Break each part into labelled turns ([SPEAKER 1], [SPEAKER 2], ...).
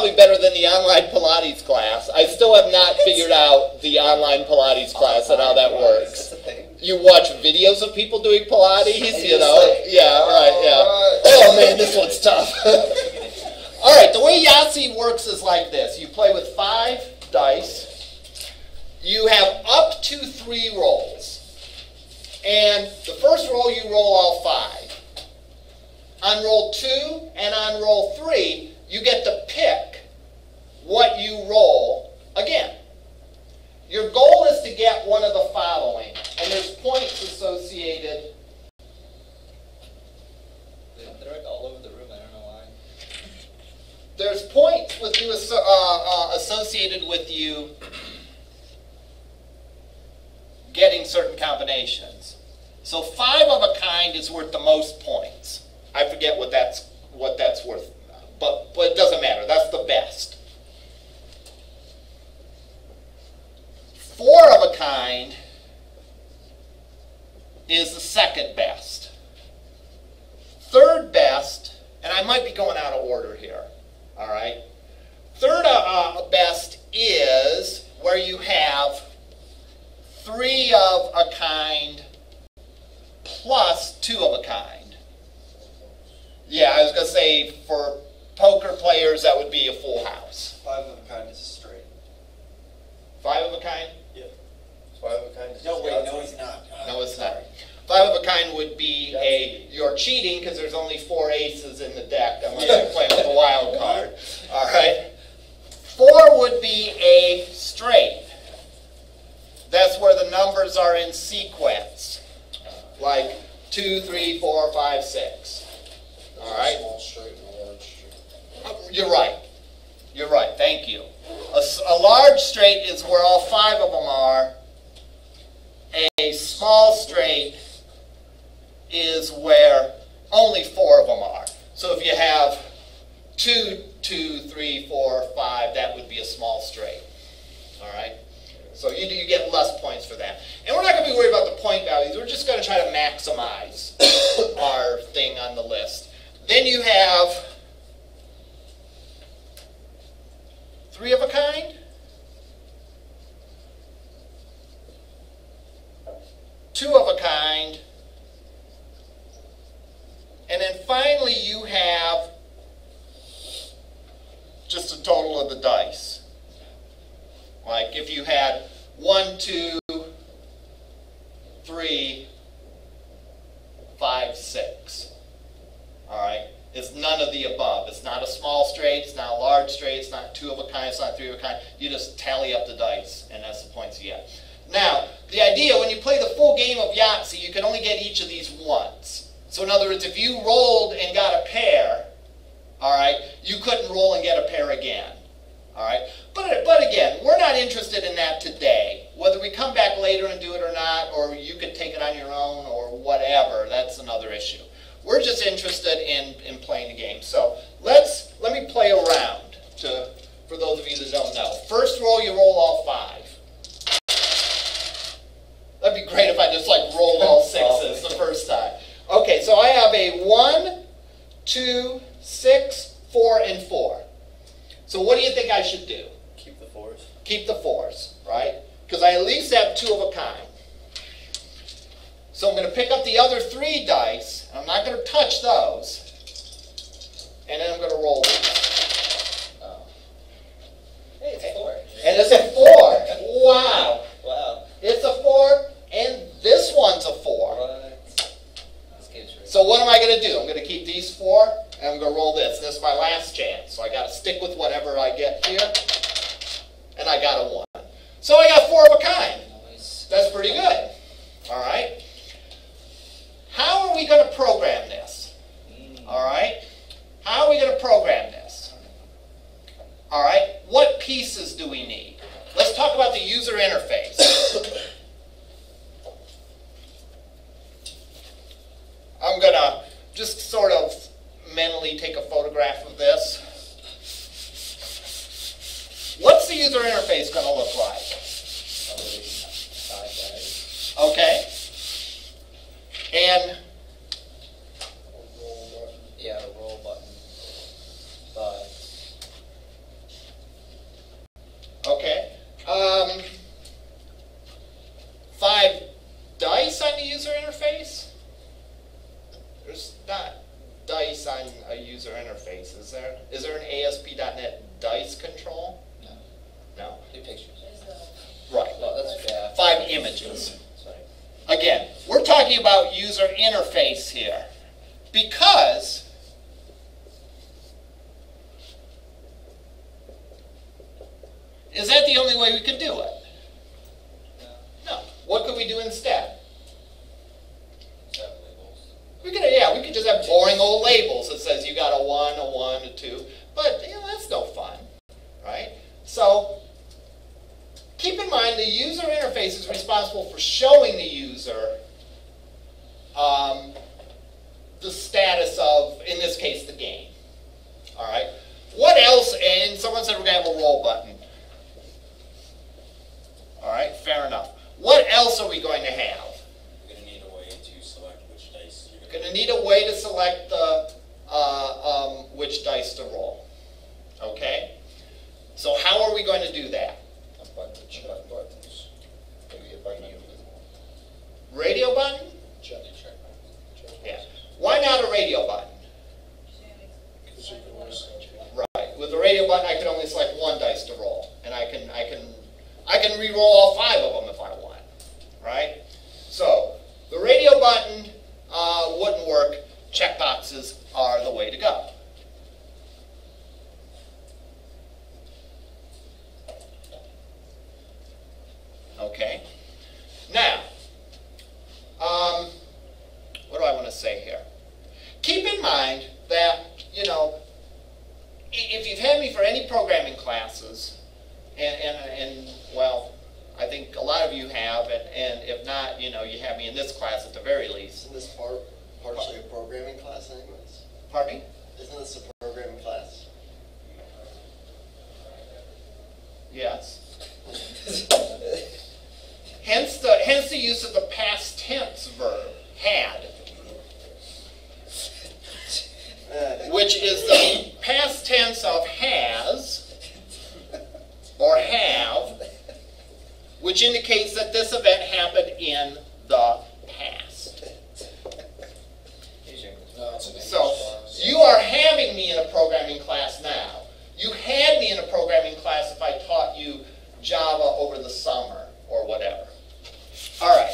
[SPEAKER 1] probably better than the online Pilates class. I still have not figured out the online Pilates class and how that works.
[SPEAKER 2] That's a thing.
[SPEAKER 1] You watch videos of people doing Pilates, you know? Yeah, right, yeah. Oh man, this one's tough. All right, the way Yahtzee works is like this. You play with 5 dice. You have up to 3 rolls. And the first roll, you roll all 5. On roll 2 and on roll 3, you get to pick what you roll again. Your goal is to get one of the following, and there's points associated.
[SPEAKER 2] They're like all over the room, I don't know why.
[SPEAKER 1] There's points with you associated with you getting certain combinations. So 5 of a kind is worth the most points. I forget what that's worth, but it doesn't matter. That's the best. 4 of a kind is the second best. Third best, and I might be going out of order here, all right? Third best is where you have 3 of a kind plus 2 of a kind. Yeah, I was going to say for poker players that would be a full house.
[SPEAKER 2] 5 of a kind is a straight.
[SPEAKER 1] 5 of a kind?
[SPEAKER 2] Yeah. 5 of a kind is
[SPEAKER 3] no, wait, no, it's not.
[SPEAKER 1] No, it's not. 5 of a kind would be you're cheating because there's only 4 aces in the deck unless you're playing with a wild card. All right. 4 would be a straight. That's where the numbers are in sequence. Like 2, 3, 4, 5, 6. All right.
[SPEAKER 3] Small straight and a large straight.
[SPEAKER 1] You're right. You're right. Thank you. A large straight is where all 5 of them are. A small straight is where only 4 of them are. So if you have 2, 2, 3, 4, 5, that would be a small straight. All right. So you get less points for that. And we're not going to be worried about the point values. We're just going to try to maximize our thing on the list. Then you have 3 of a kind, 2 of a kind, and then finally you have just a total of the dice. Like if you had 1, 2, 3, 5, 6. All right, it's none of the above. It's not a small straight, it's not a large straight, it's not 2 of a kind, it's not 3 of a kind. You just tally up the dice, and that's the points you get. Now, the idea, when you play the full game of Yahtzee, you can only get each of these once. So in other words, if you rolled and got a pair, all right, you couldn't roll and get a pair again. All right, but again, we're not interested in that today. Whether we come back later and do it or not, or you could take it on your own or whatever, that's another issue. We're just interested in playing the game. So let me play around for those of you that don't know. First roll, you roll all 5. That'd be great if I just like rolled all 6s the first time. Okay, so I have a 1, 2, 6, 4, and 4. So what do you think I should do?
[SPEAKER 2] Keep the 4s.
[SPEAKER 1] Keep the 4s, right? Because I at least have 2 of a kind. So I'm going to pick up the other 3 dice. I'm not going to touch those. And then I'm going to roll these.
[SPEAKER 2] Oh. Hey, it's a 4.
[SPEAKER 1] And it's a 4. Wow.
[SPEAKER 2] Wow.
[SPEAKER 1] It's a 4, and this one's a 4.
[SPEAKER 2] What? This game's right.
[SPEAKER 1] So what am I going to do? I'm going to keep these 4, and I'm going to roll this. This is my last chance. So I got to stick with whatever I get here. And I got a 1. So I got 4 of a kind.
[SPEAKER 2] Nice.
[SPEAKER 1] That's pretty good. All right. How are we going to program this? All right. How are we going to program this? All right. What pieces do we need? Let's talk about the user interface. I'm going to just sort of mentally take a photograph of this. What's the user interface going to look like? Okay. And
[SPEAKER 2] yeah, roll button. 5.
[SPEAKER 1] there's not dice on a user interface, is there? Is there an ASP.NET dice control?
[SPEAKER 2] No.
[SPEAKER 1] No.
[SPEAKER 2] New pictures.
[SPEAKER 1] Right.
[SPEAKER 2] Well, that's yeah.
[SPEAKER 1] 5 images.
[SPEAKER 2] Sorry.
[SPEAKER 1] Again, we're talking about user interface here because is that the only way we could do it? No. What could we do instead? We could just have boring old labels that says you got a 1, a 1, a 2, but that's no fun, right? So keep in mind the user interface is responsible for showing the user the status of, in this case, the game. All right. What else? And someone said we're going to have a roll button. All right, fair enough. What else are we going to have?
[SPEAKER 3] You're going to need a way to select which dice you're
[SPEAKER 1] Going to need a way to select the which dice to roll. Okay? So how are we going to do that?
[SPEAKER 3] buttons. Maybe a button.
[SPEAKER 1] Radio button?
[SPEAKER 3] Check.
[SPEAKER 1] Yeah. Why not a radio button?
[SPEAKER 3] Because you can always
[SPEAKER 1] Right. With the radio button, I can only select 1 dice to roll, and I can re-roll all 5 of them if I want. Right? So the radio button wouldn't work. Checkboxes are the way to go. Okay. Now, what do I want to say here? Keep in mind that, if you've had me for any programming classes, and well, I think a lot of you have, and if not, you have me in this class at the very least.
[SPEAKER 4] Isn't this partially a programming class anyways?
[SPEAKER 1] Pardon me?
[SPEAKER 4] Isn't this a programming class?
[SPEAKER 1] Yes. Hence the use of the past tense verb, had, which is the past tense of has or have, which indicates that this event happened in the past.
[SPEAKER 3] No, it's an English
[SPEAKER 1] So
[SPEAKER 3] class.
[SPEAKER 1] you are having me in a programming class now. You had me in a programming class if I taught you Java over the summer or whatever. All right.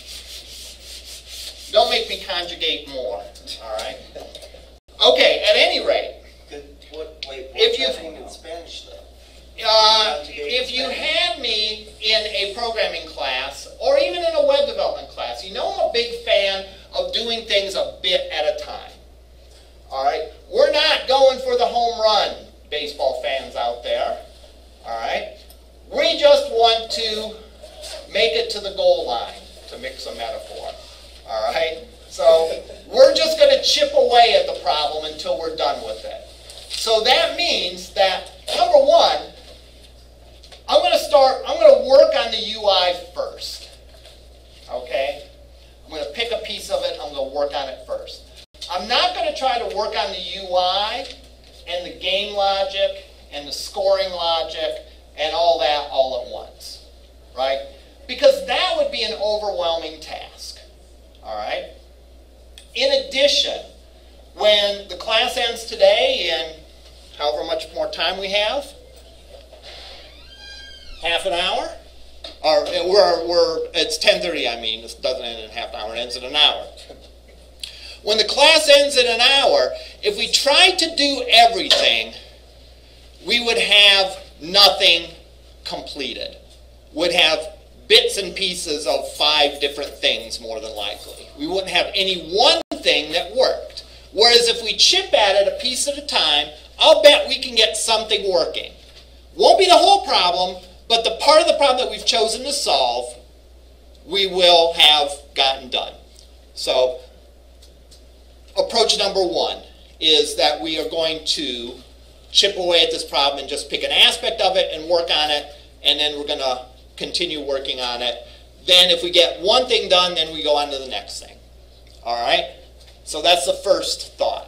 [SPEAKER 1] Don't make me conjugate more. All right. Okay. At any rate, If you-
[SPEAKER 4] What's happening in Spanish though?
[SPEAKER 1] if you had me in a programming class or even in a web development class, I'm a big fan of doing things a bit at a time. All right. We're not going for the home run, baseball fans out there. All right. We just want to make it to the goal line, to mix a metaphor. All right? So we're just going to chip away at the problem until we're done with it. So that means that, number one, I'm going to work on the UI first. Okay? I'm going to pick a piece of it, I'm going to work on it first. I'm not going to try to work on the UI and the game logic and the scoring logic and all that all at once, right? Because that would be an overwhelming task, all right? In addition, when the class ends today in however much more time we have, half an hour, or it's 10:30. I mean, it doesn't end in half an hour; it ends in an hour. When the class ends in an hour, if we tried to do everything, we would have nothing completed. Would have bits and pieces of 5 different things, more than likely. We wouldn't have any one thing that worked. Whereas if we chip at it a piece at a time, I'll bet we can get something working. Won't be the whole problem, but the part of the problem that we've chosen to solve, we will have gotten done. So, approach number 1 is that we are going to chip away at this problem and just pick an aspect of it and work on it, and then we're going to continue working on it. Then if we get one thing done, then we go on to the next thing. All right? So that's the first thought.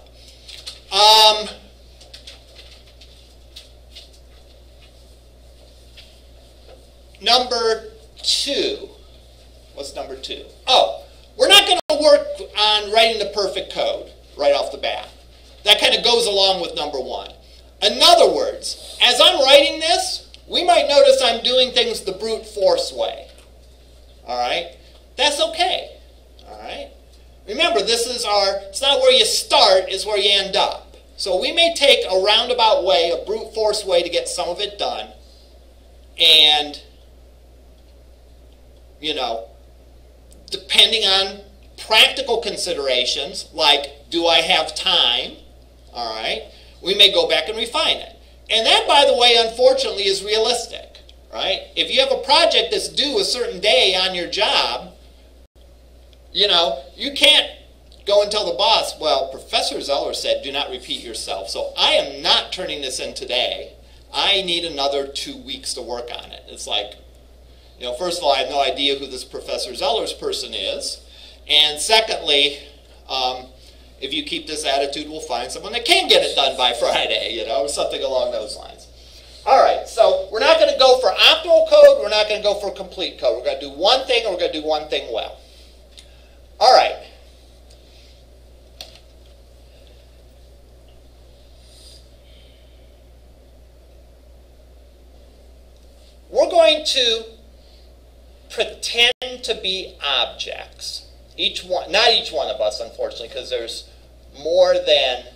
[SPEAKER 1] Number 2. What's number 2? Oh, we're not going to to work on writing the perfect code right off the bat. That kind of goes along with number one. In other words, as I'm writing this, we might notice I'm doing things the brute force way. All right? That's okay. All right? Remember, it's not where you start, it's where you end up. So we may take a roundabout way, a brute force way to get some of it done. And, you know, depending on practical considerations, like do I have time, all right, we may go back and refine it. And that, by the way, unfortunately, is realistic, right? If you have a project that's due a certain day on your job, you know, you can't go and tell the boss, well, Professor Zeller said do not repeat yourself. So I am not turning this in today. I need another 2 weeks to work on it. It's like, you know, first of all, I have no idea who this Professor Zeller's person is. And secondly, if you keep this attitude, we'll find someone that can get it done by Friday, you know, or something along those lines. All right, so we're not going to go for optimal code. We're not going to go for complete code. We're going to do one thing, and we're going to do one thing well. All right. We're going to pretend to be objects. Each one, not each one of us, unfortunately, because there's more than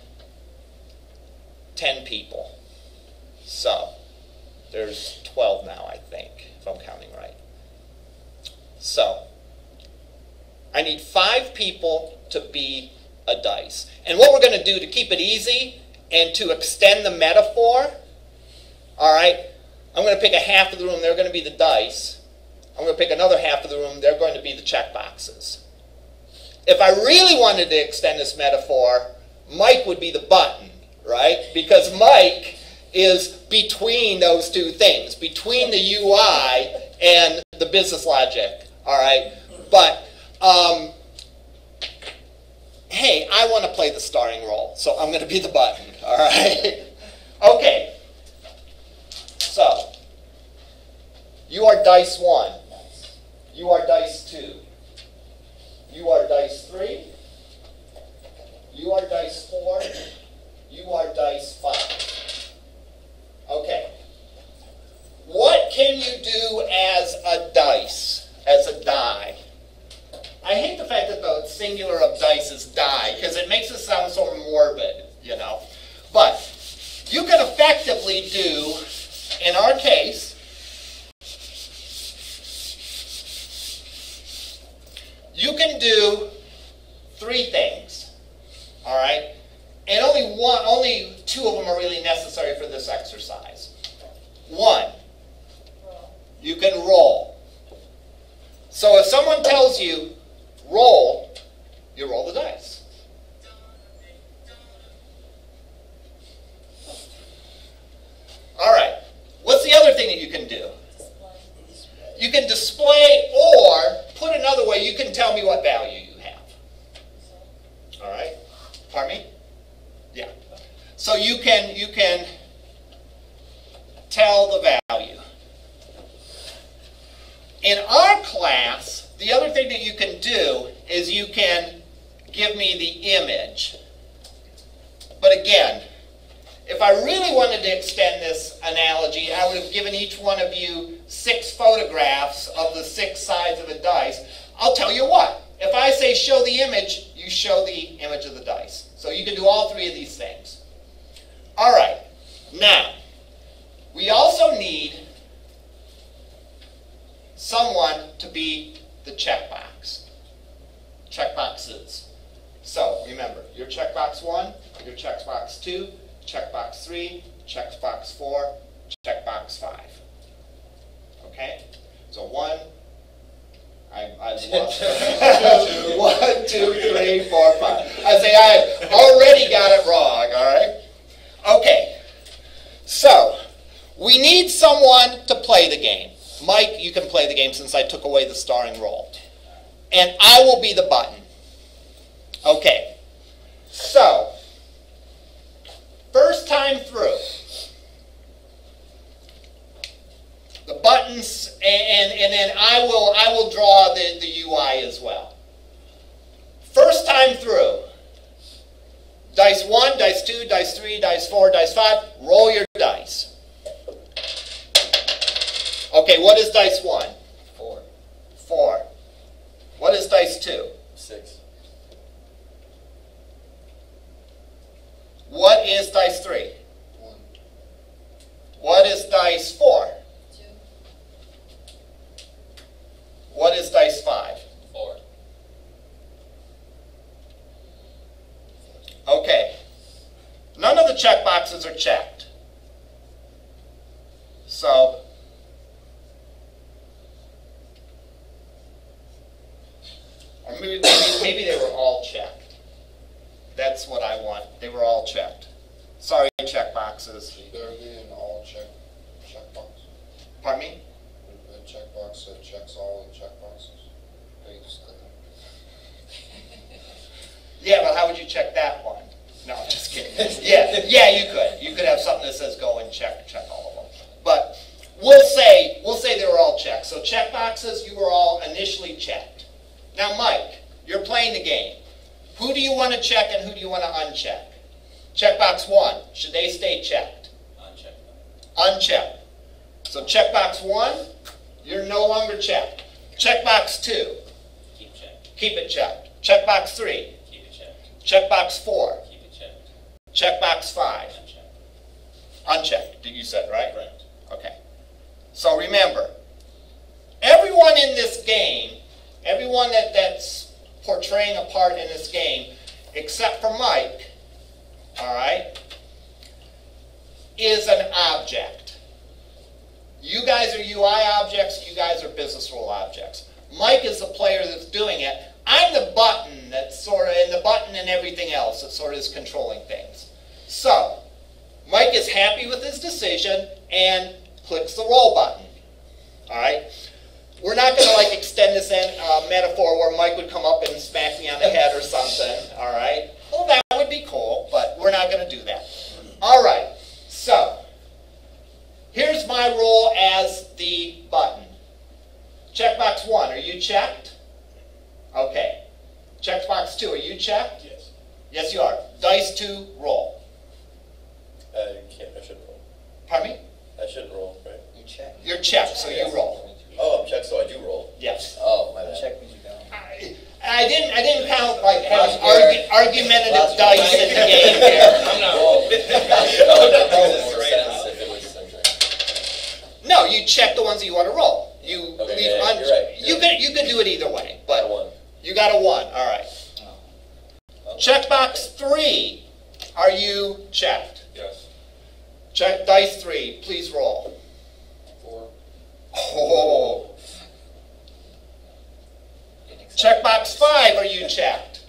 [SPEAKER 1] 10 people. So, there's 12 now, I think, if I'm counting right. So, I need 5 people to be a dice. And what we're going to do to keep it easy and to extend the metaphor, all right, I'm going to pick a half of the room, they're going to be the dice. I'm going to pick another half of the room, they're going to be the check boxes. If I really wanted to extend this metaphor, Mike would be the button, right? Because Mike is between those two things, between the UI and the business logic, all right? But, hey, I want to play the starring role, so I'm going to be the button, all right? Okay. So, you are dice 1. You are dice 2. You are dice 3. You are dice 4. You are dice 5. Okay. What can you do as a dice, as a die? I hate the fact that the singular of dice is die, because it makes it sound so morbid, you know. But you can effectively do, in our case, you can do 3 things, all right? And only 2 of them are really necessary for this exercise. 1, you can roll. So if someone tells you, roll, you roll the dice. All right, what's the other thing that you can do? You can display, or, put another way, you can tell me what value you have. All right? Pardon me? Yeah. So you can tell the value. In our class, the other thing that you can do is you can give me the image. But again, if I really wanted to extend this analogy, I would have given each one of you 6 photographs of the 6 sides of a dice. I'll tell you what, if I say show the image, you show the image of the dice. So you can do all 3 of these things. All right, now, we also need someone to be the checkbox. Checkboxes. So remember, your checkbox 1, your checkbox 2, checkbox 3, checkbox 4, checkbox 5. Okay? So 1, I lost 1, 2, 3, 4, 5. I say I already got it wrong, all right? Okay. So, we need someone to play the game. Mike, you can play the game since I took away the starring role. And I will be the button. Okay. So, first time through, the buttons, and then I will draw the UI as well. time through. Dice 1, dice 2, dice 3, dice 4, dice 5. Roll your dice. Okay, what is dice 1?
[SPEAKER 2] 4.
[SPEAKER 1] 4. What is dice 2?
[SPEAKER 2] 6.
[SPEAKER 1] What is dice 3?
[SPEAKER 3] 1.
[SPEAKER 1] What is dice 4?
[SPEAKER 5] 2.
[SPEAKER 1] What is dice 5?
[SPEAKER 2] 4.
[SPEAKER 1] Okay. None of the check boxes are checked. So, or maybe they were all checked. That's what I want. They were all checked. Sorry, check boxes.
[SPEAKER 3] There be an all checkbox.
[SPEAKER 1] Pardon me?
[SPEAKER 3] A checkbox that checks all the checkboxes. They just click them.
[SPEAKER 1] Yeah, but how would you check that one? No, I'm just kidding. Yeah, you could. You could have something that says go and check all of them. But we'll say they were all checked. So check boxes, you were all initially checked. Now, Mike, you're playing the game. Who do you want to check and who do you want to uncheck? Checkbox 1, should they stay checked?
[SPEAKER 2] Unchecked.
[SPEAKER 1] Unchecked. So checkbox 1, you're no longer checked. Checkbox 2,
[SPEAKER 2] Keep checked.
[SPEAKER 1] keep it checked. Checkbox 3,
[SPEAKER 2] Keep it checked.
[SPEAKER 1] checkbox 4,
[SPEAKER 2] Keep it checked.
[SPEAKER 1] checkbox 5,
[SPEAKER 2] Unchecked.
[SPEAKER 1] unchecked. Did you said right?
[SPEAKER 2] Correct.
[SPEAKER 1] Okay. So remember, everyone in this game, everyone that's portraying a part in this game, except for Mike, all right, is an object. You guys are UI objects, you guys are business rule objects. Mike is the player that's doing it. I'm the button that's sort of, and the button and everything else that sort of is controlling things. So, Mike is happy with his decision and clicks the roll button. All right? We're not going to like extend this metaphor where Mike would come up and smack me on the head or something. All right? Well, that would be cool, but we're not going to do that. All right. So, here's my role as the button. Checkbox 1, are you checked? Okay. Checkbox 2, are you checked?
[SPEAKER 2] Yes.
[SPEAKER 1] Yes, you are. Dice 2, roll.
[SPEAKER 2] I shouldn't roll.
[SPEAKER 1] Pardon me?
[SPEAKER 2] I shouldn't roll, right?
[SPEAKER 4] You check.
[SPEAKER 1] You're checked, so you roll.
[SPEAKER 2] Oh, I'm checked, so I do roll.
[SPEAKER 1] Yes.
[SPEAKER 2] Oh, my bad.
[SPEAKER 4] Check means you don't.
[SPEAKER 1] I didn't count like having argumentative dice in the game here.
[SPEAKER 2] I'm not
[SPEAKER 1] No, you check the ones that you want to roll. You
[SPEAKER 2] Okay,
[SPEAKER 1] leave
[SPEAKER 2] yeah, you're right.
[SPEAKER 1] You could do it either way, but
[SPEAKER 2] one.
[SPEAKER 1] you got a 1. All right. Checkbox 3. Are you checked?
[SPEAKER 3] Yes.
[SPEAKER 1] Check dice 3. Please roll.
[SPEAKER 3] 4.
[SPEAKER 1] Oh. Checkbox 5. Are you checked?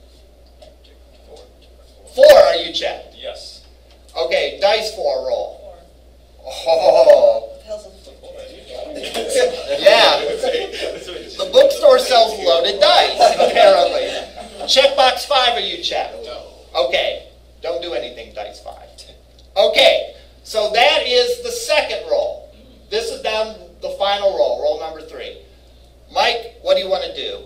[SPEAKER 1] 4. Are you checked?
[SPEAKER 3] Yes.
[SPEAKER 1] Okay. Dice 4. Roll.
[SPEAKER 5] 4.
[SPEAKER 1] Oh.
[SPEAKER 5] What the hell's a 4?
[SPEAKER 1] Yeah. The bookstore sells loaded dice, apparently. Checkbox 5, are you checked?
[SPEAKER 3] No.
[SPEAKER 1] Okay. Don't do anything, dice 5. Okay. So that is the second roll. This is down the final roll, roll number 3. Mike, what do you want to do?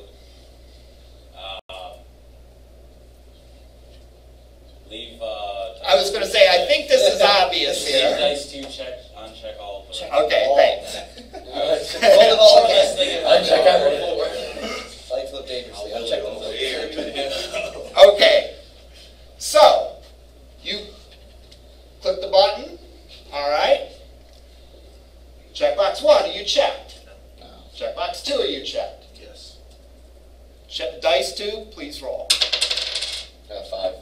[SPEAKER 2] Leave.
[SPEAKER 1] I was going to say, I think this is obvious
[SPEAKER 2] Leave
[SPEAKER 1] here.
[SPEAKER 2] dice 2 check, uncheck all of them.
[SPEAKER 1] Okay, thanks.
[SPEAKER 2] Uncheck all 4.
[SPEAKER 4] Life flip dangerously. I'll check them.
[SPEAKER 1] Okay. So, you click the button. All right. Checkbox 1, are you checked?
[SPEAKER 3] No.
[SPEAKER 1] Checkbox 2, are you checked?
[SPEAKER 3] Yes.
[SPEAKER 1] Dice 2, please roll.
[SPEAKER 2] 5.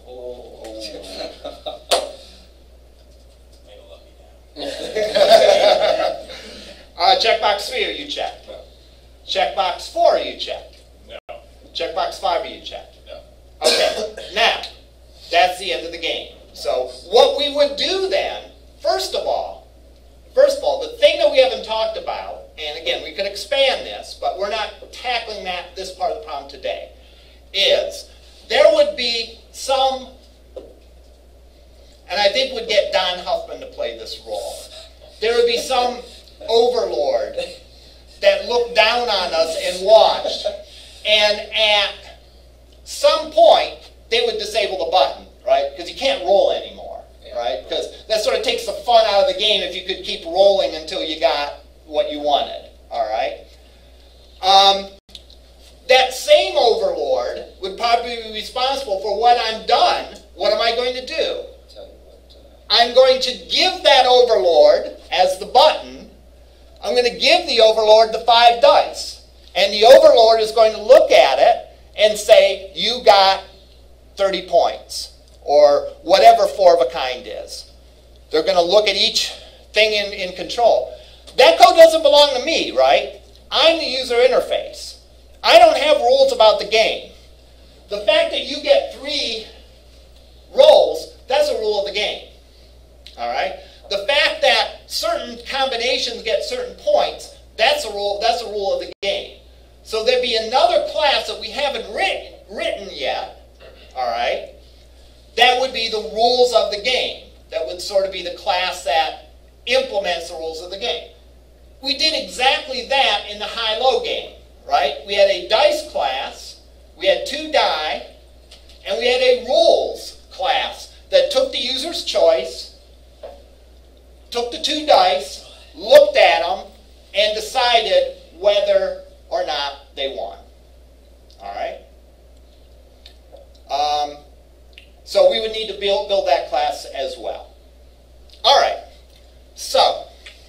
[SPEAKER 1] Checkbox 3, are you checked?
[SPEAKER 3] No.
[SPEAKER 1] Checkbox 4, are you checked?
[SPEAKER 3] No.
[SPEAKER 1] Checkbox 5, are you checked?
[SPEAKER 3] No.
[SPEAKER 1] Okay, now, that's the end of the game. So, what we would do then, first of all, the thing that we haven't talked about, and again, we could expand this, but we're not tackling this part of the problem today, is there would be some, and I think we'd get Don Huffman to play this role. There would be some overlord that looked down on us and watched, and at some point, they would disable the button, right? Because you can't roll anymore, right? Because that sort of takes the fun out of the game if you could keep rolling until you got what you wanted, all right? That same overlord would probably be responsible for when I'm done, what am I going to do? I'm going to give that overlord as the button, I'm going to give the overlord the 5 dice. And the overlord is going to look at it and say, you got 30 points, or whatever 4 of a kind is. They're going to look at each thing in control. That code doesn't belong to me, right? I'm the user interface. I don't have rules about the game. The fact that you get 3 rolls, that's a rule of the game. All right? The fact that certain combinations get certain points, that's a rule of the game. So there'd be another class that we haven't written yet, all right? That would be the rules of the game. That would sort of be the class that implements the rules of the game. We did exactly that in the high-low game, right? We had a dice class, we had 2 die, and we had a rules class that took the user's choice, took the 2 dice, looked at them, and decided whether or not they won. All right? So we would need to build that class as well. All right. So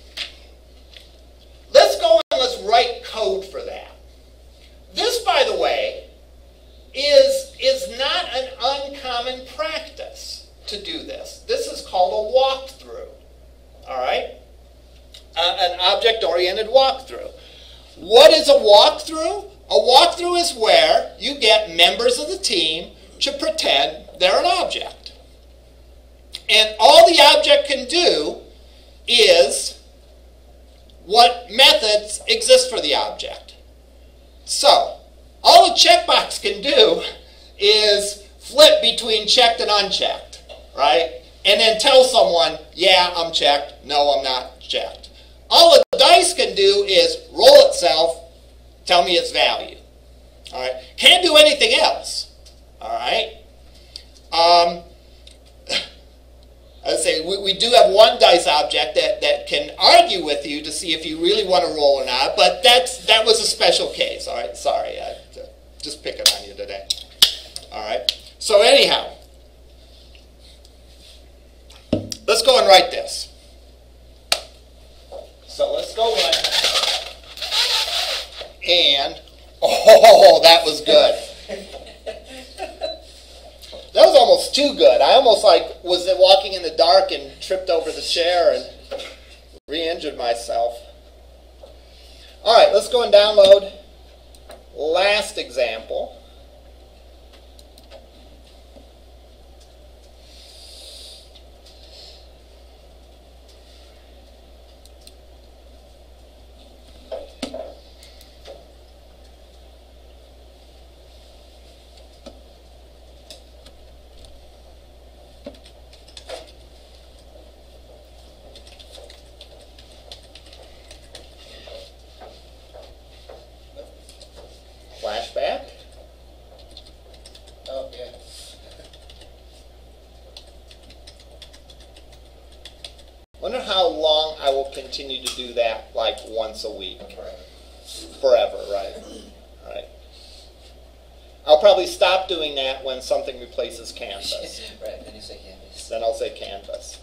[SPEAKER 1] let's go and let's write code for that. This, by the way, is not an uncommon practice to do this. This is called a walkthrough. All right? An object-oriented walkthrough. What is a walkthrough? A walkthrough is where you get members of the team to pretend they're an object. And all the object can do is what methods exist for the object. So, all the checkbox can do is flip between checked and unchecked, right? And then tell someone, yeah, I'm checked, no, I'm not checked. All the dice can do is roll itself, tell me its value. All right? Can't do anything else. All right? I'd say we do have one dice object that can argue with you to see if you really want to roll or not, but that was a special case. All right? Sorry, I just picking on you today. All right? So anyhow, let's go and write this. So let's go in, and, oh, that was good. That was almost too good. I almost was walking in the dark and tripped over the chair and re-injured myself. All right, let's go and download last example. Flashback.
[SPEAKER 3] Oh, yeah.
[SPEAKER 1] Wonder how long I will continue to do that, like once a week.
[SPEAKER 3] Forever.
[SPEAKER 1] Forever, right? Right. I'll probably stop doing that when something replaces Canvas.
[SPEAKER 4] Right, then you say Canvas.
[SPEAKER 1] Then I'll say Canvas.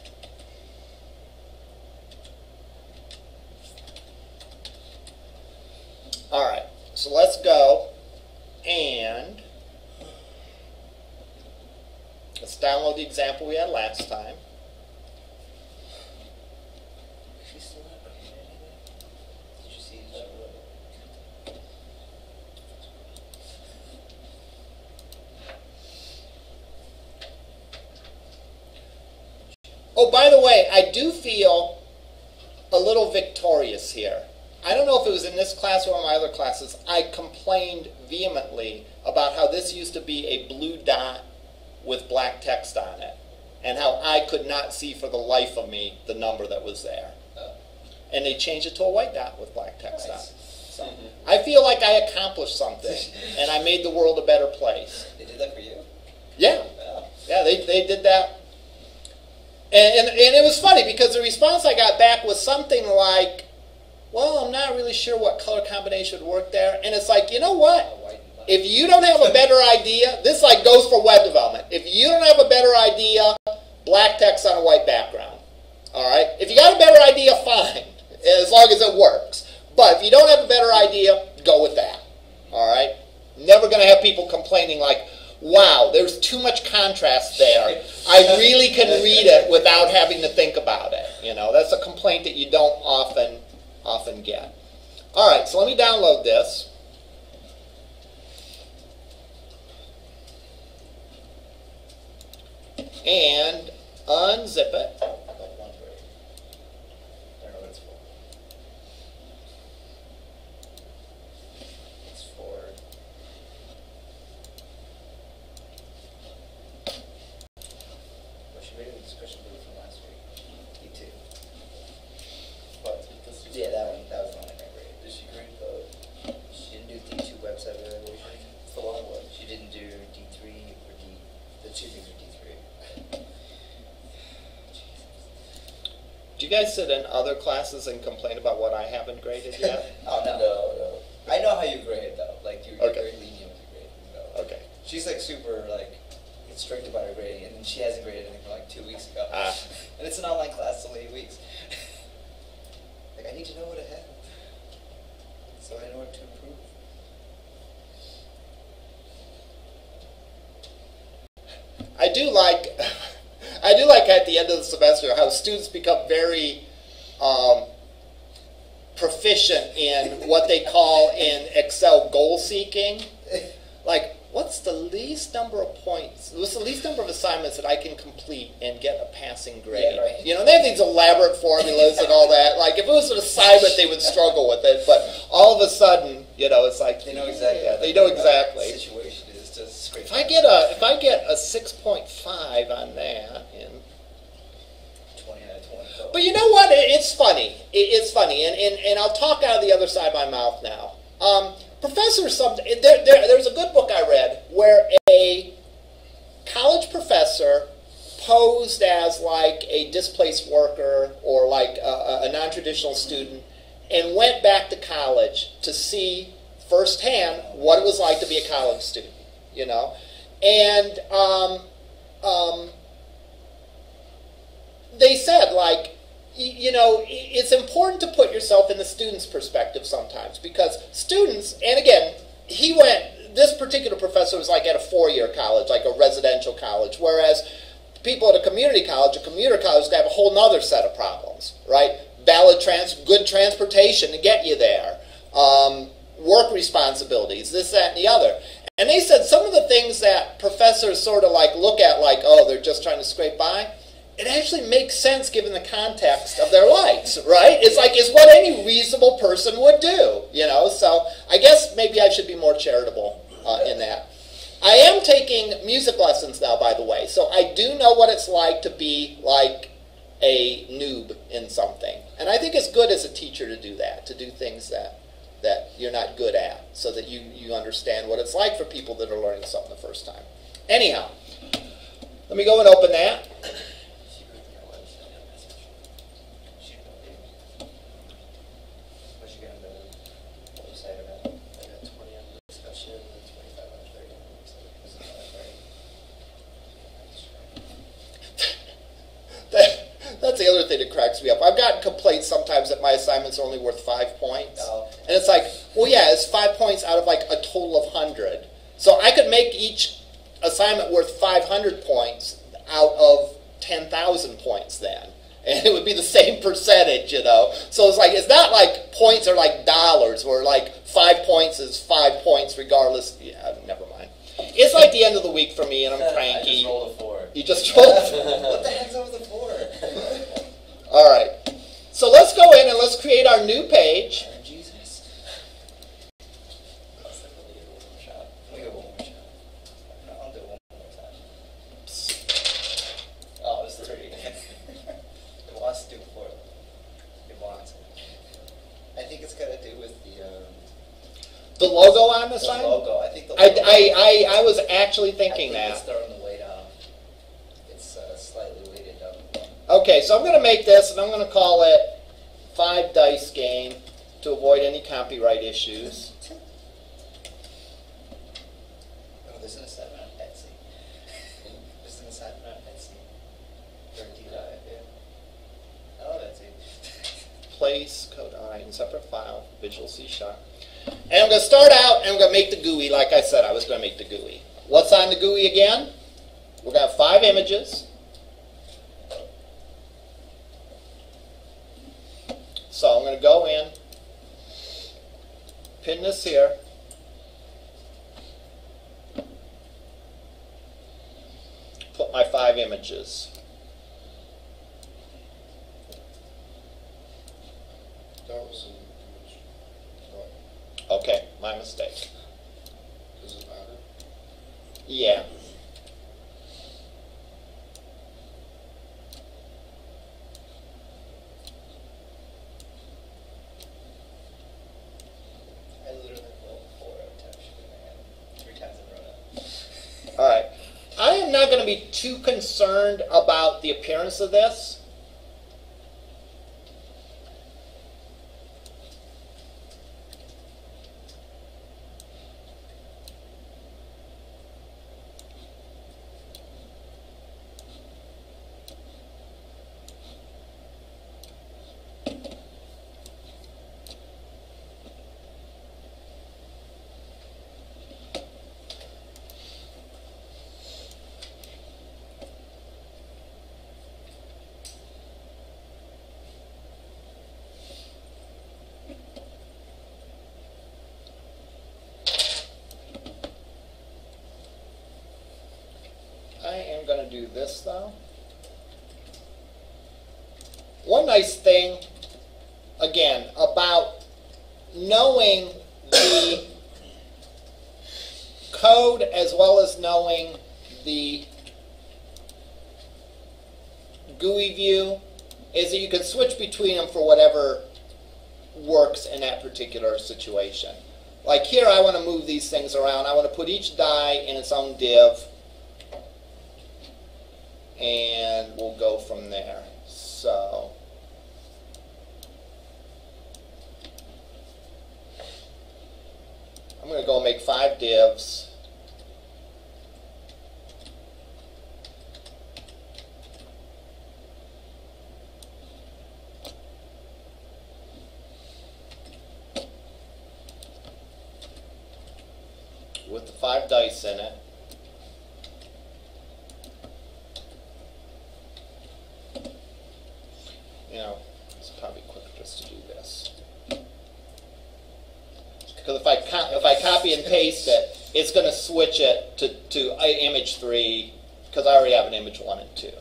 [SPEAKER 1] All right, so let's go and let's download the example we had last time.
[SPEAKER 4] She's still up. Did you see it?
[SPEAKER 1] Oh, by the way, I do feel a little victorious here. I don't know if it was in this class or in my other classes, I complained vehemently about how this used to be a blue dot with black text on it, and how I could not see for the life of me the number that was there. And they changed it to a white dot with black text on it.
[SPEAKER 4] So,
[SPEAKER 1] I feel like I accomplished something, and I made the world a better place.
[SPEAKER 4] they did that for you?
[SPEAKER 1] Yeah,
[SPEAKER 4] Yeah.
[SPEAKER 1] yeah, they did that. And it was funny because the response I got back was something like, well, I'm not really sure what color combination would work there. And it's like, you know what?
[SPEAKER 4] White and black.
[SPEAKER 1] If you don't have a better idea, this like goes for web development. If you don't have a better idea, black text on a white background. All right? If you got a better idea, fine, as long as it works. But if you don't have a better idea, go with that. All right? Never going to have people complaining like, wow, there's too much contrast there. I really can read it without having to think about it. You know, that's a complaint that you don't often get. All right, so let me download this. And unzip it.
[SPEAKER 4] I got one for it. I don't know what it's for. It's for... Well, she made a discussion group from last week. E2.
[SPEAKER 2] But
[SPEAKER 4] Yeah, that was the one I got graded.
[SPEAKER 2] did she grade the?
[SPEAKER 4] She didn't do D2 website evaluation.
[SPEAKER 2] It's the long one.
[SPEAKER 4] She didn't do D3 or D... The two things are D3.
[SPEAKER 1] Do you guys sit in other classes and complain about what I haven't graded yet?
[SPEAKER 4] Oh, no.
[SPEAKER 2] No.
[SPEAKER 4] I know how you grade, though. Like, you're
[SPEAKER 1] Okay.
[SPEAKER 4] very lenient with your grading. So.
[SPEAKER 1] Okay.
[SPEAKER 4] She's, like, super, like, strict about her grading, and she hasn't graded anything for, like, 2 weeks ago. And it's an online class, it's only 8 weeks. Like, I need to know what I have, so I know what to improve.
[SPEAKER 1] I do like at the end of the semester how students become very proficient in what they call in Excel goal seeking. Like, what's the least number of points? What's the least number of assignments that I can complete and get a passing grade?
[SPEAKER 4] Yeah, right.
[SPEAKER 1] You know, they have these elaborate formulas and all that. Like, if it was an assignment, they would struggle with it. But all of a sudden, you know, it's like
[SPEAKER 4] They know exactly.
[SPEAKER 1] Yeah,
[SPEAKER 4] what
[SPEAKER 1] they
[SPEAKER 4] the
[SPEAKER 1] know exactly.
[SPEAKER 4] situation is to scrape.
[SPEAKER 1] If I get a 6.5 on that, and
[SPEAKER 4] 20 out of 20. So.
[SPEAKER 1] but you know what? It's funny. It's funny, and I'll talk out of the other side of my mouth now. There's a good book I read where a college professor posed as like a displaced worker or like a non-traditional student and went back to college to see firsthand what it was like to be a college student, you know? And they said, like, you know, it's important to put yourself in the student's perspective sometimes because students, and again, this particular professor was like at a four-year college, like a residential college, whereas people at a community college have a whole nother set of problems, right? Good transportation to get you there, work responsibilities, this, that, and the other. And they said some of the things that professors sort of like look at like, oh, they're just trying to scrape by, it actually makes sense given the context of their lives, right? It's like, it's what any reasonable person would do, you know? So I guess maybe I should be more charitable in that. I am taking music lessons now, by the way, so I do know what it's like to be like a noob in something. And I think it's good as a teacher to do that, to do things that you're not good at, so that you understand what it's like for people that are learning something the first time. Anyhow, let me go and open that.
[SPEAKER 4] What'd you get on the website about?
[SPEAKER 2] I got 20 on the discussion and 25 on 30.
[SPEAKER 4] Was it not right?
[SPEAKER 1] That's the other thing that cracks me up. I've gotten complaints sometimes that my assignments are only worth 5 points.
[SPEAKER 4] Oh.
[SPEAKER 1] And it's like, well, yeah, it's 5 points out of like a total of 100. So I could make each assignment worth 500 points out of 10,000 points then. And it would be the same percentage, you know. So it's like, it's not like points are like dollars, where like 5 points is 5 points regardless. Yeah, never mind. It's like the end of the week for me, and I'm
[SPEAKER 2] I
[SPEAKER 1] cranky.
[SPEAKER 2] just rolled a 4.
[SPEAKER 1] You just rolled.
[SPEAKER 4] What the heck's over the floor?
[SPEAKER 1] All right. So let's go in and let's create our new page.
[SPEAKER 4] Jesus.
[SPEAKER 2] That's definitely a one shot.
[SPEAKER 4] Let me go one more shot. No, I'll do it one more time. Oh, it was 3. It wants to do 4. It wants. I think it's got to do with the
[SPEAKER 1] logo on the
[SPEAKER 4] The
[SPEAKER 1] sign?
[SPEAKER 4] logo, I think the logo.
[SPEAKER 1] I was actually thinking
[SPEAKER 4] I think it's
[SPEAKER 1] that.
[SPEAKER 4] throwing the weight off. It's slightly weighted up.
[SPEAKER 1] Okay, so I'm going to make this, and I'm going to call it 5 Dice Game to avoid any copyright issues.
[SPEAKER 4] Oh, there's an assignment on Etsy. There's an assignment on Etsy. Or D-Live, yeah. I love Etsy.
[SPEAKER 1] Place, code, all right, in separate file, Visual C#. And I'm going to start out, and I'm going to make the GUI like I said I was going to make the GUI. What's on the GUI again? We're going to have 5 images. So I'm going to go in, pin this here, put my 5 images.
[SPEAKER 3] That was an image. What?
[SPEAKER 1] Okay, my mistake.
[SPEAKER 3] Does it matter?
[SPEAKER 1] Yeah.
[SPEAKER 4] I literally rolled 4 out of 10 shooting my hand 3 times in a row now.
[SPEAKER 1] All right. I am not going to be too concerned about the appearance of this. I am going to do this though. One nice thing, again, about knowing the code as well as knowing the GUI view is that you can switch between them for whatever works in that particular situation. Like here, I want to move these things around. I want to put each die in its own div. And we'll go from there. So I'm going to go make 5 divs. With the 5 dice in it. You know, it's probably quicker just to do this. Because if I copy and paste it, it's going to switch it to image 3, because I already have an image 1 and 2.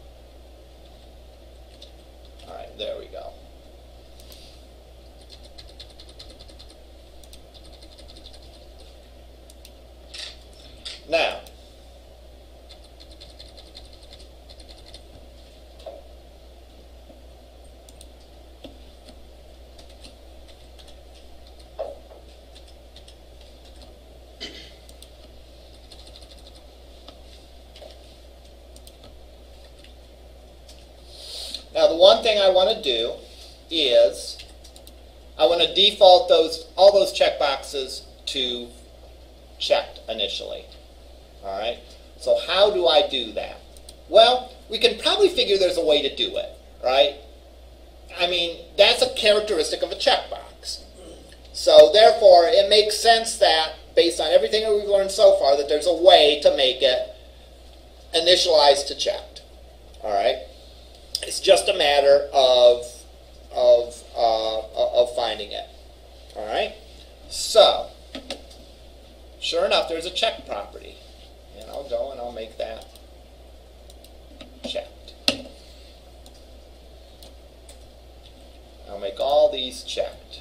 [SPEAKER 1] All right, there we go. Now, the one thing I want to do is I want to default all those checkboxes to checked initially. All right. So how do I do that? Well, we can probably figure there's a way to do it, right? I mean, that's a characteristic of a checkbox. So therefore, it makes sense that, based on everything that we've learned so far, that there's a way to make it initialized to checked. All right. It's just a matter of finding it. All right. So, sure enough, there's a check property, and I'll go and I'll make that checked. I'll make all these checked.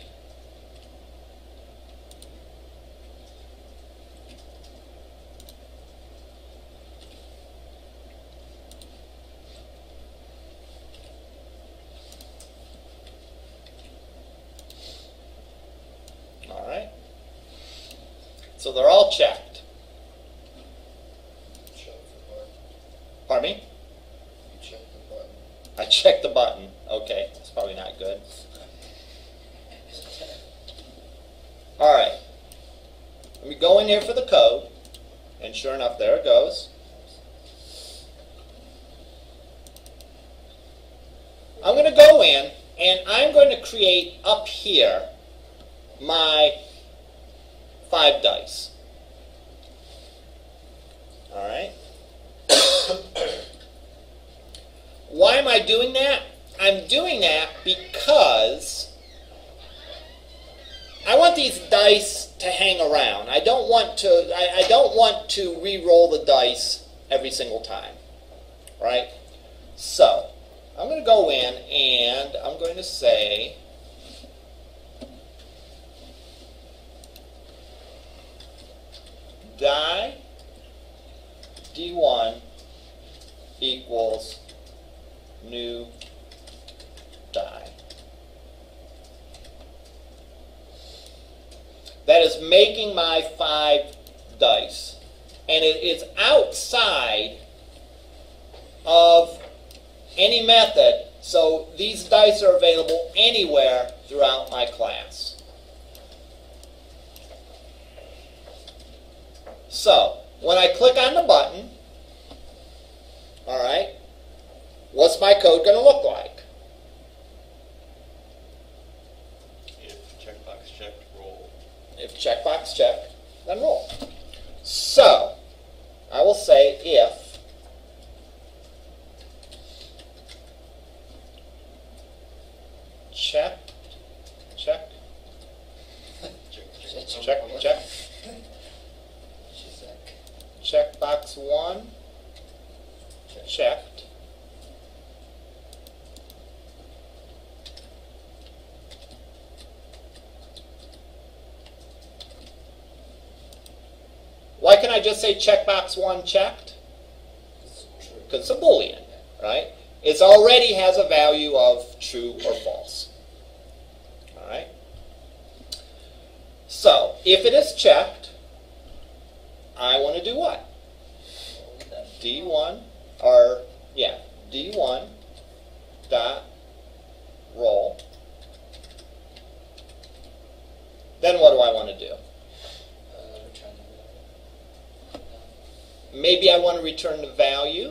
[SPEAKER 1] So they're all checked.
[SPEAKER 3] Check the button.
[SPEAKER 1] Pardon me?
[SPEAKER 3] You check the button.
[SPEAKER 1] I checked the button. Okay, that's probably not good. All right. Let me go in here for the code. And sure enough, there it goes. I'm going to go in, and I'm going to create up here my 5 dice. All right? Why am I doing that? I'm doing that because I want these dice to hang around. I don't want to re-roll the dice every single time. Right? So, I'm going to go in and I'm going to say die D1 equals new die. That is making my 5 dice. And it is outside of any method, so these dice are available anywhere throughout my class. So, when I click on the button, all right, what's my code going to look like?
[SPEAKER 2] If checkbox checked, roll.
[SPEAKER 1] If checkbox checked, then roll. So, I will say if check, checkbox 1, checked. Why can't I just say checkbox 1 checked? Because it's a Boolean, right? It already has a value of true or false. All right? So, if it is checked, I want to do what? D1, D1 dot roll. Then what do I want to do?
[SPEAKER 4] Return the value.
[SPEAKER 1] Maybe I want to return the value.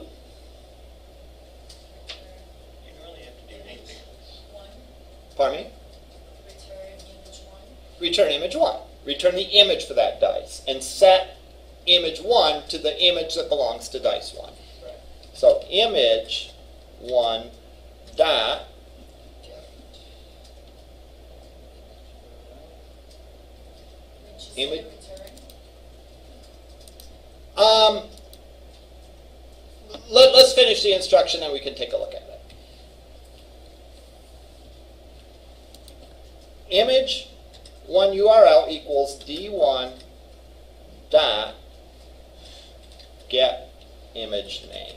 [SPEAKER 2] You don't really have to do anything.
[SPEAKER 1] Pardon me?
[SPEAKER 5] Return image 1.
[SPEAKER 1] Return image 1. Return the image for that dice. And set image 1 to the image that belongs to dice 1.
[SPEAKER 4] Right.
[SPEAKER 1] So image 1 dot image. Let's finish the instruction, then we can take a look at it. Image 1 URL equals D1 dot get image name.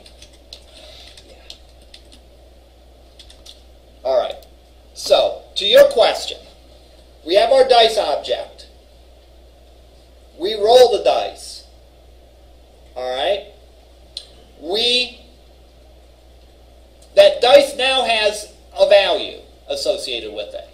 [SPEAKER 1] All right. So, to your question, we have our dice object. We roll the dice. All right. That dice now has a value associated with it.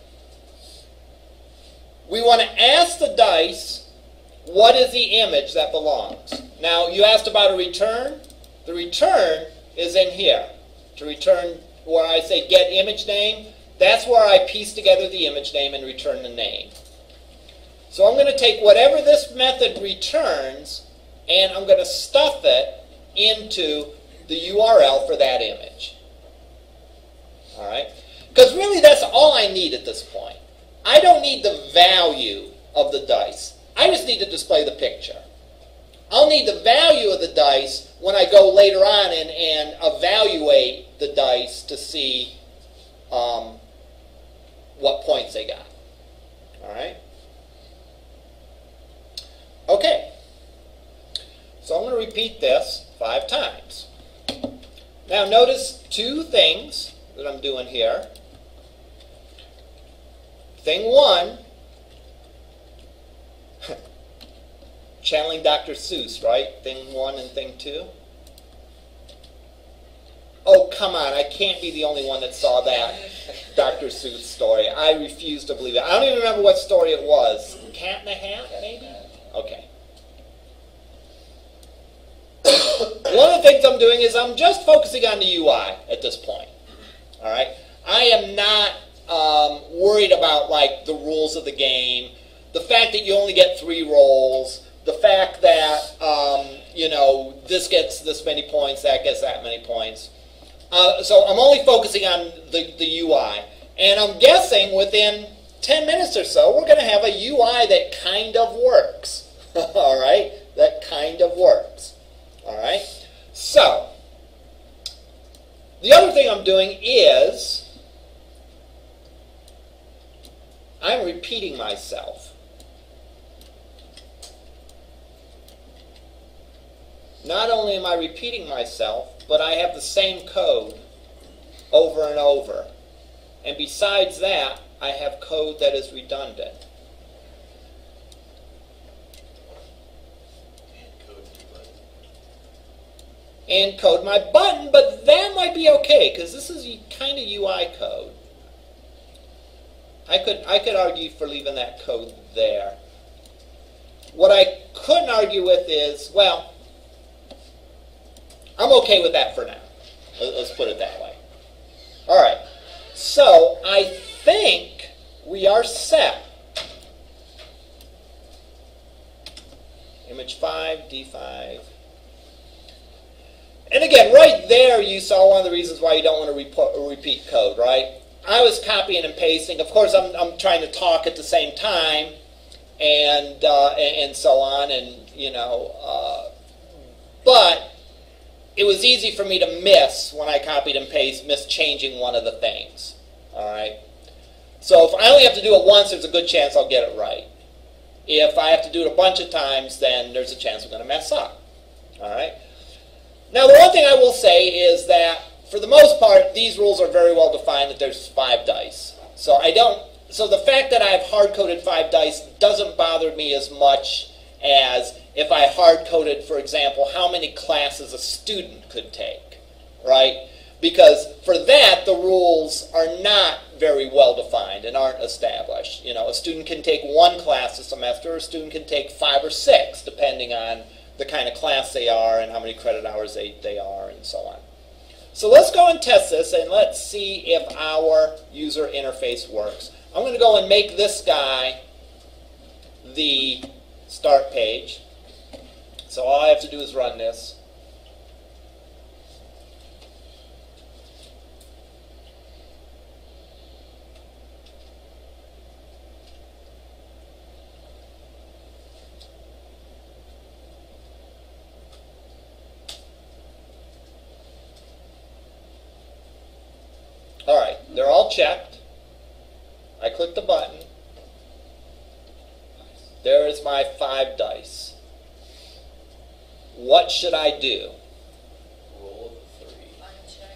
[SPEAKER 1] We want to ask the dice, what is the image that belongs? Now, you asked about a return. The return is in here. To return, where I say get image name, that's where I piece together the image name and return the name. So I'm going to take whatever this method returns, and I'm going to stuff it into the URL for that image. All right? Because really that's all I need at this point. I don't need the value of the dice. I just need to display the picture. I'll need the value of the dice when I go later on and evaluate the dice to see what points they got. All right? Okay. So I'm going to repeat this 5 times. Now notice 2 things that I'm doing here. Thing 1, channeling Dr. Seuss, right? Thing 1 and thing 2. Oh, come on, I can't be the only one that saw that Dr. Seuss story. I refuse to believe it. I don't even remember what story it was. Cat in the Hat, maybe? Okay. One of the things I'm doing is I'm just focusing on the UI at this point. All right? I am not worried about, like, the rules of the game, the fact that you only get 3 rolls, the fact that, you know, this gets this many points, that gets that many points. So I'm only focusing on the UI. And I'm guessing within 10 minutes or so, we're going to have a UI that kind of works. All right? That kind of works. All right? So, the other thing I'm doing is I'm repeating myself. Not only am I repeating myself, but I have the same code over and over. And besides that, I have code that is redundant. And code my button, but that might be okay, because this is kind of UI code. I could argue for leaving that code there. What I couldn't argue with is, well, I'm okay with that for now. Let's put it that way. All right. So I think we are set. Image 5, D5. And again, right there you saw one of the reasons why you don't want to repeat code, right? I was copying and pasting. Of course, I'm trying to talk at the same time, and so on, and you know, but it was easy for me to miss when I copied and pasted, miss changing one of the things. All right. So if I only have to do it once, there's a good chance I'll get it right. If I have to do it a bunch of times, then there's a chance I'm going to mess up. All right. Now, the one thing I will say is that, for the most part, these rules are very well defined that there's 5 dice. So so the fact that I have hard-coded 5 dice doesn't bother me as much as if I hard-coded, for example, how many classes a student could take, right? Because for that, the rules are not very well defined and aren't established. You know, a student can take 1 class a semester, or a student can take 5 or 6, depending on the kind of class they are and how many credit hours they are and so on. So let's go and test this, and let's see if our user interface works. I'm going to go and make this guy the start page. So all I have to do is run this. All right, they're all checked. I click the button. There is my 5 dice. What should I do?
[SPEAKER 2] Roll of 3.
[SPEAKER 5] Uncheck.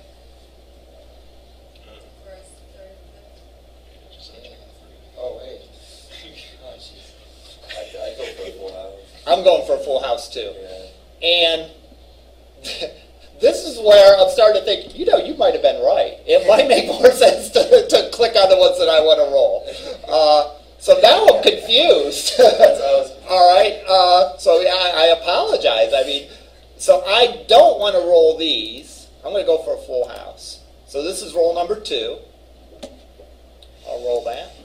[SPEAKER 5] Press 3rd.
[SPEAKER 2] Just uncheck the 3.
[SPEAKER 3] Oh, hey.
[SPEAKER 4] Oh, jeez. I go for a full house.
[SPEAKER 1] I'm going for a full house too.
[SPEAKER 4] Yeah.
[SPEAKER 1] And this is where I'm starting to think, you know, you might have been right. It might make more sense to click on the ones that I want to roll. So now I'm confused. All right. So I apologize. I mean, so I don't want to roll these. I'm going to go for a full house. So this is roll number 2. I'll roll that.